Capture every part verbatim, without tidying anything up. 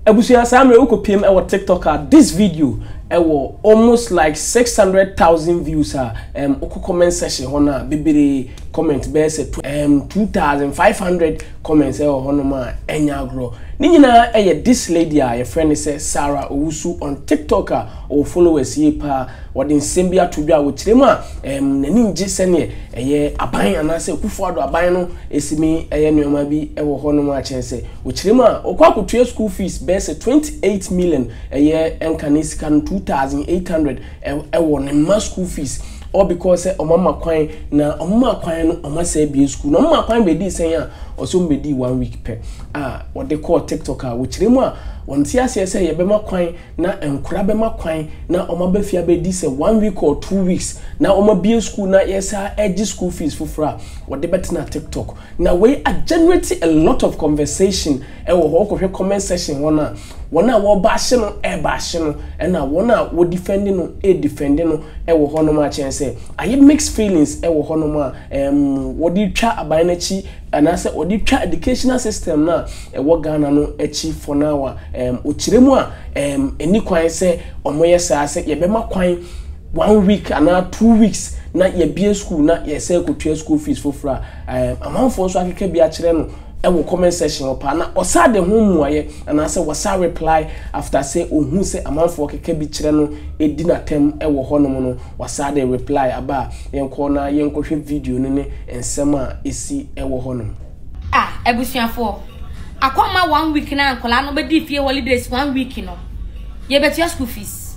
Ebusia Samre uko P M ewo TikTok this video ewo almost like six hundred thousand views ha um uko comment section hona bibiri comment base um two thousand five hundred comments ewo hono ma enya agro ni nyina eye this lady a your friend say Sarah Owusu on TikTok a o followers ye pa wodi nsembia to bia wo kiremu a um nani ngi sene eye aban anase kufuado aban no esimi eye nneoma bi ewo hono ma chense wo kiremu a okwa kotua school fees base twenty-eight million eye enkanisika two thousand eight hundred ewo ne ma school fees all because o mama kwan na o mama kwan no o ma say bi school no mama kwan be di sen a o so be di one week pe ah what they call TikTok a wo kiremu a wonti ase say ye be ma kwan na enkura be ma kwan na o ma be fia be di say one week or two weeks na o ma bi school na yes a edge school fees fufura what they bet na TikTok na we a generate a lot of conversation e wo ho ko comment section wona wona wo ba hye no e ba hye no e na wona wo defending no e defending no e wo ho no ma chen say aye mixed feelings e wo ho no ma em wo di twa aban na chi anase wo di twa educational system na e wo Ghana no echi for now em o kiremu a em eni kwan say omoye sa say ye be ma kwan one week and two weeks na ye bia school na ye say ko twa school fees fofra em amanfo so akeka bia kire no e wo comment section opa na osade ho muaye anase wasa reply after say ohun say amanfo akeka bi kire no edi na tem e wo honom no wasade reply aba yenko na yenko hwe video no ne ensema esi e wo honom ah ebusuafo akoma one week na ankola no be di fie holidays one week no ye betia school fees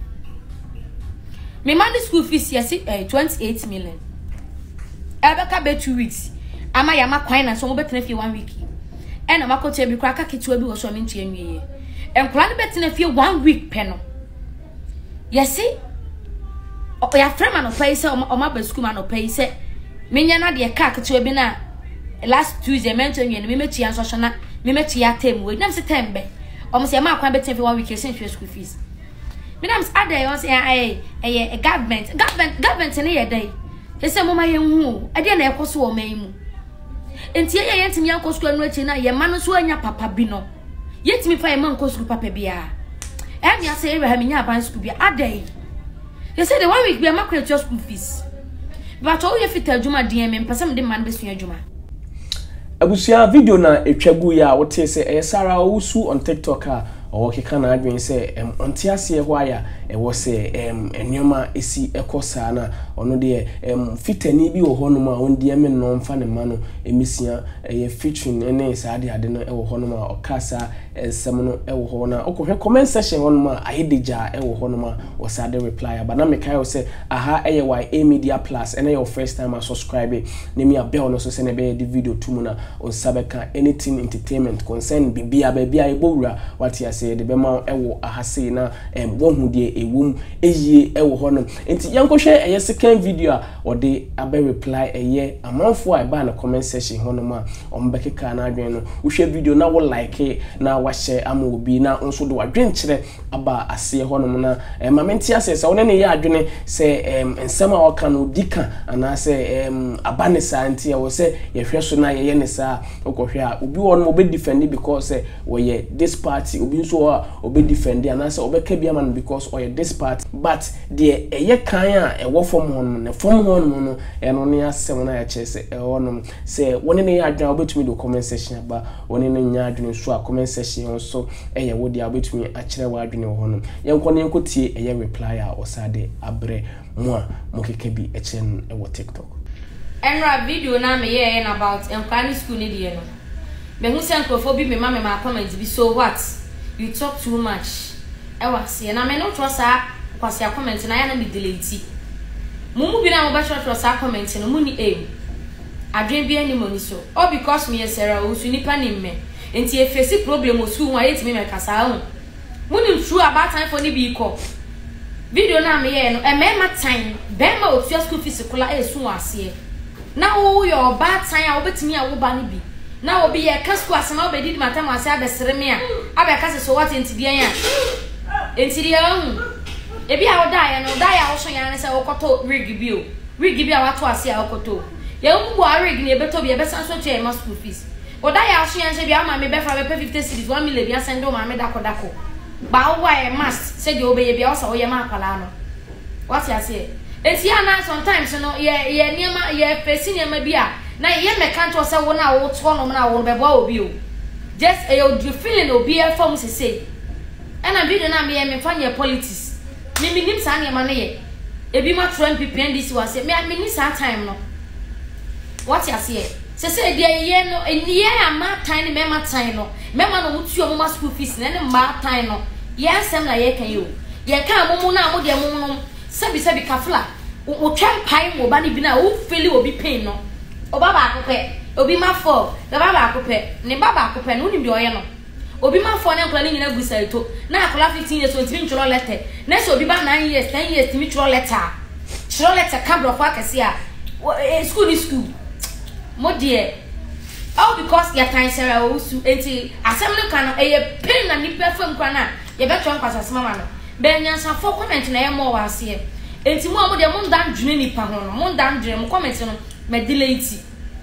me man school fees yes uh, twenty-eight million ebeka be two weeks ama ya makwan na so mo betena fie one week e na makote bi kwa kaketua bi wo so mentu anwie enkola no betena fie one week pe no yes o ya frema no pay say o ma ba school ma no pay say menya na de ka ketua bi na last Tuesday mentu anwie no me metia nso so na me metia tem we nam se tembe o mo se ma kwan betena fie one week sen fie school fees me nam Addo yon say eh eh government government government ne ye dai ese mo ma ye hu e de na ekoso o man mu enti ye ye ntimi yanko school no achi na ye ma no so anya papa bi no ye timi fa ye man ko school papa bia e mi ase e ha mi nya ban school bia Addo ye say the one week bia makwa your school fees but o ye fita adwuma den me mpasam de man be sua adwuma abusia video na etwagu ya wote say e Sarah Owusu on TikTok a o keka na adwen say em ontiase ho aya e wo say em enwoma esi ekosa na ono de em fitani bi wo hono ma ondi em no mfa ne ma no emisia e featuring ene saade ade no e wo hono ma okasa esem no e wo ho na okohwe comment section hono ma ahedeja e wo hono ma wo saade reply aba na meka yo say aha e y a media plus ene your first time subscribe ne mi abel no so se ne be the video tumu na on sabeka anything entertainment concern bibia bibia e bowura what say the bema ewo ahase na em wohu de ewum eyie ewo hono enti yankohwe eye second video a ode abe reply eye amanfo a ba na comment section hono ma ombekeka na adwen no wo hwe video na wo like na wa share ama obi na nso de wadwen kire aba ase hono na mamenti ase se wona ne ye adwene se em ensema waka no dika ana se em abane sa enti ye wo se ye hwe so na ye ye ne sa okohwe a obi won mo be defend because we ye this party obi nso obe defend and answer obeka bia man because or this part but the eye kan a e wo form hon no form hon no e no ne asem na ya chese e wono say woni ne ya adwan obetumi do comment section ba woni ne nya adwan so a comment section so e ye wo dia obetumi a kire wa adwan wo hono yenko ne yenko tie e ye reply a osade abre mo a mo keke bi e chen e wo TikTok enra video na me ye about enkwani school ne die no me hu se enkrofo bi me ma me ma comment bi so what you talk too much e was ye na me no trust a kwase comment na ya na me delete mumu bi na mo ba trust a comment no mu ni aim adwen bi ani moni so all because me Sarah Owusu nipa ni me enti e face problem osu hu ayeti me me kasa hu mu ni true about time for ni bi ko video na me ye no e me ma time be ma o school fees kula e su ase na wo yo bad time a wo betimi a wo ba ni bi na obi ye kasku asema obedi matam ase abesere me a abeka se so what entidian a entidian ebi a oda ya no da ya wo so ya ne se wokoto rig bi o rig bi a wato ase a wokoto ye mbu a rig ne beto bi e besan so tue ma school fees oda ya so yan se bia ma me be fa be fifty cedis one million bia send o ma me dako dako ba wo e must say de obeye bia o sa wo ye ma akwala no what you say enti ana sometimes no ye ye niema ye face niema bia na ye meka nto se wo na wo to no na wo be bo obi o just e you feeling obi e form se say ana video na me ye me fa nye politics me minim sa niema na ye ebi ma N P P N D C was say me me ni sa time no what you say se se dia ye no eniye ama time me ma time no me ma no mutu o mo school fees na ne ma time no ye asem na ye kan yo ye kan mo mo na mo de mo no sabi sabi kafla o twem pai mo ba ni bi na o feel obi pain no o baba akopɛ obi ma for the baba akopɛ ne baba akopɛ no nim de oye no obi ma for na nkla ni nyina gusa eto na akla fifteen years twenty ntworo letter na so obi ba nine years ten years timi tworo letter tworo letter kabro for akase a school ni school mo dear all because your time sera o su enti assembly kan e ye pain na nipa fam kwa na ye beto nkwasa sema no be nyansa for comment na ye mo wa ase enti mo mo de mo ndan dwene nipa ho no mo ndan dwene mo comment no me delete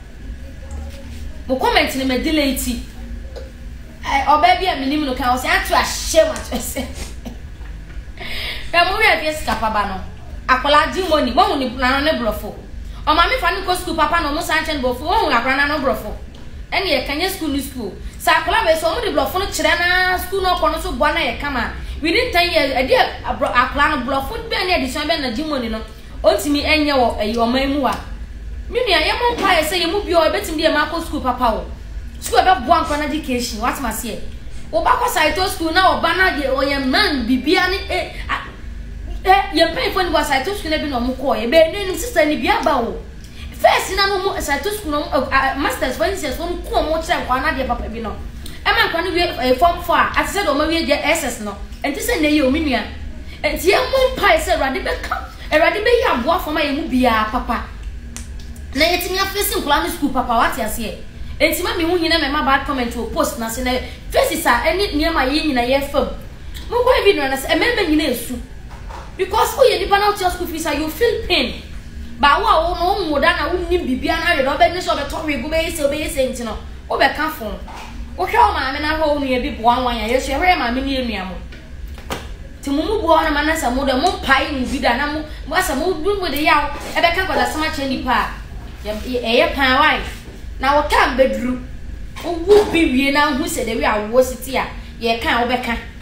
mo comment ni me delete eh oba bia minim no kan o se atu ahye ma to se be mo wi afie skapa ba no akola di money mo ni na no blofo o ma me fa ni ko school papa no mo sanchen bofo o hu akora na no blofo eni e kanye school ni school sa akola be so mo de blofo no kire na school no kono so bua na ye kama within ten years e dey akola no blofo be na edition be na di money no ontimi enye wo e o man mu a me nua ye mo pa e se ye mu bi o e betim de ma ko school papa o school be bua nkwa na education what ma se o ba ko site school na o ba na de o ye man bibia ni e eh ye pay for ni wa site school na bi no mo ko ye be ni sister ni bia ba o first na no mo site school no masters for instance wo ko mo kire nkwa na de papa bi no e ma nkwa no we form four at said o ma we je S S no enti se na ye o minua enti ye mo pa se rade be ka erade be ya boa for ma ye mu bia papa na ye timi afesi nkwa no school papa what ya se enti ma me hu nyina me ma bad comment o post na se na face sa eni niema ye nyina ye fam mo ko e video na se e member nyina esu because who you nipa na to school fees you feel pain ba wa wo no mo da na wo ni bibia na re do be ni so be to we go be se be se ntino wo be ka fon wo hwe o ma me na ho nu e bi bo anwan ya yeso e hwe ma me ni enua mo ti mo mu bo na ma na sa mo de mo pai ni vida na mo mo asa mo du mo de yaw e be ka ko da sama che nipa e ye pan wai na wo kan bedru wo wu bi wie na hu se de we awo siti a ye kan wo be ka